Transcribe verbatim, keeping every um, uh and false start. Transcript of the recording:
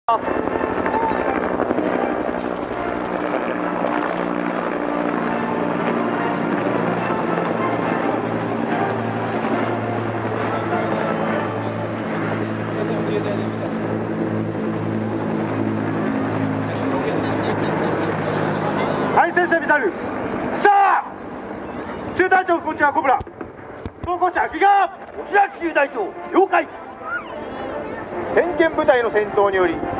はい、先生ミサイルさあ中隊長こちらコブラ装甲車ギガこちら中隊長了解。先遣部隊の戦闘により